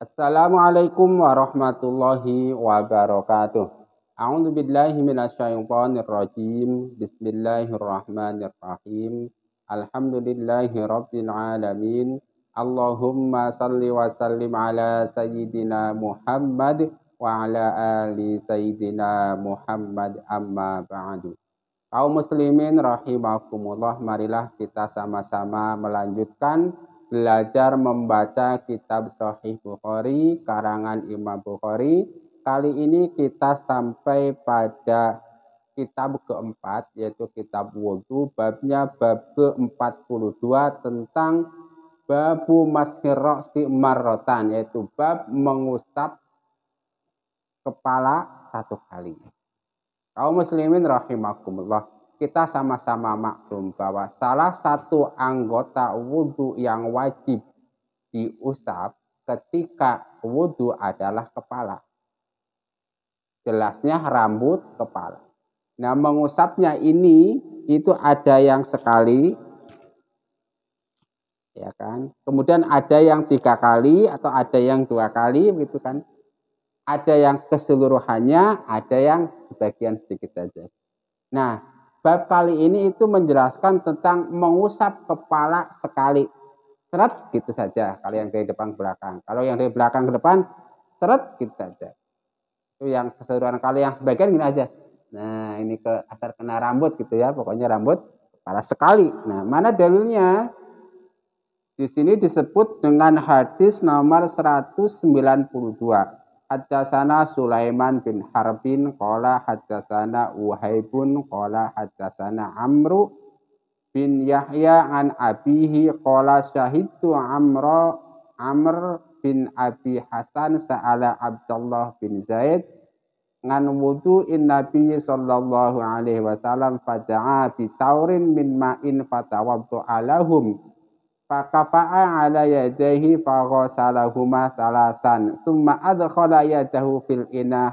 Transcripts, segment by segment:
Assalamualaikum warahmatullahi wabarakatuh. A'udzu billahi minasyaitonir rajim. Bismillahirrahmanirrahim. Alhamdulillahi rabbil alamin. Allahumma salli wa sallim ala sayyidina Muhammad wa ala ali sayyidina Muhammad amma ba'du. Kaum muslimin rahimakumullah, marilah kita sama-sama melanjutkan belajar membaca kitab Sahih Bukhari karangan Imam Bukhari. Kali ini kita sampai pada kitab keempat, yaitu kitab wudhu, babnya bab ke-42 tentang babu mashir ra'si marrotan, yaitu bab mengusap kepala satu kali. Kaum muslimin rahimakumullah, kita sama-sama maklum bahwa salah satu anggota wudhu yang wajib diusap ketika wudhu adalah kepala. Jelasnya rambut kepala. Nah, mengusapnya ini itu ada yang sekali, ya kan? Kemudian ada yang 3 kali atau ada yang 2 kali, gitu kan? Ada yang keseluruhannya, ada yang sebagian sedikit saja. Nah, bab kali ini itu menjelaskan tentang mengusap kepala sekali. Seret gitu saja, kalau yang dari depan ke belakang. Kalau yang dari belakang ke depan, seret gitu saja. Itu yang keseluruhan. Kalau yang sebagian gini aja. Nah, ini ke asar kena rambut gitu ya, pokoknya rambut kepala sekali. Nah, mana dalilnya? Di sini disebut dengan hadis nomor 192. Haddatsana Sulaiman bin Harbin qala haddatsana Uhaibun qala haddatsana Amru bin Yahya an abihi qala syahidtu Amr bin Abi Hasan sa'ala Abdullah bin Zaid ngan wudu'in Nabi sallallahu alaihi wasallam fada'a bi taurin min ma'in fatawaddu'a lahum fakafa'a ala yadayhi faghasalahuma salasan summa adkhala yadahu fil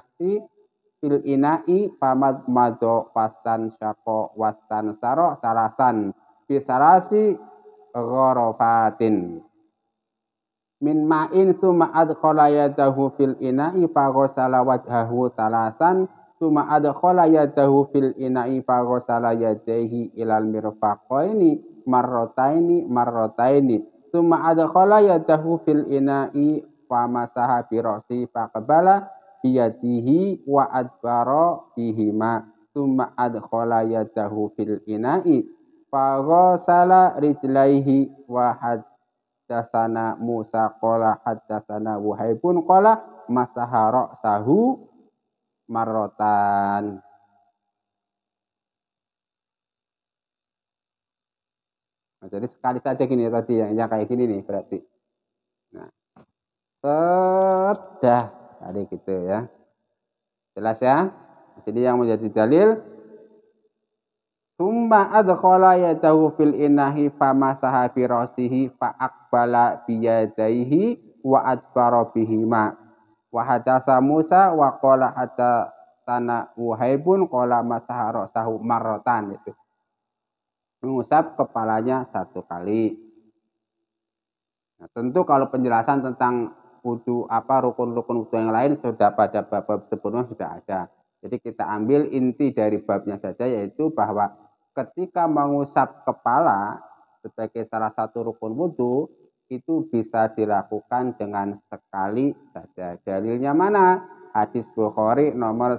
ina'i famadmado fastan syaqo wastan saro salasan bisarasi gharafatin min ma'in summa adkhala yadahu fil ina'i faghasala wajhahu salasan summa adkhala yadahu fil ina'i faghasala yadayhi ilal mirfaqaini marrataini summa adkhala yadahu fil ina'i famasaha bi ra'si faqbala biyadihi wa adbara bihima summa adkhala yadahu fil ina'i faghasala rijlaihi wa haddatsana Musa qala haddatsana Wuhaibun qala masaha ra'sahu marratan. Nah, jadi sekali saja gini tadi yang kayak gini nih berarti. Nah, sudah tadi gitu ya. Jelas ya? Di sini yang menjadi dalil summa adkhala yadahu fil inahi famasaha bi rasihi fa aqbala bi yadayhi wa adbara bihima. Wa hadatsa Musa wa qala hadatsana Wuhaibun qala masaha ra'sahu marratan itu. Mengusap kepalanya 1 kali. Nah, tentu kalau penjelasan tentang wudu rukun-rukun wudu yang lain sudah pada bab-bab sebelumnya sudah ada. Jadi kita ambil inti dari babnya saja, yaitu bahwa ketika mengusap kepala sebagai salah satu rukun wudu itu bisa dilakukan dengan sekali saja. Dalilnya mana? Hadis Bukhari nomor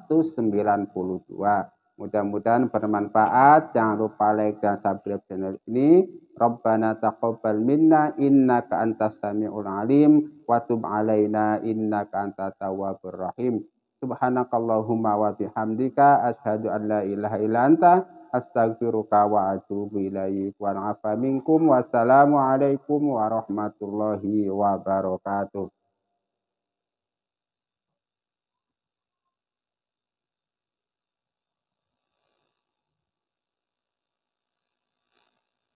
192. Mudah-mudahan bermanfaat. Jangan lupa like dan subscribe channel ini. Rabbana taqabbal minna innaka antas samiul alim wa tub alaina innaka antat tawwabur rahim. Subhanakallahumma wa bihamdika asyhadu an la ilaha illa anta astaghfiruka wa atubu ilaik. Wa afa minkum. Wassalamu alaikum warahmatullahi wabarakatuh.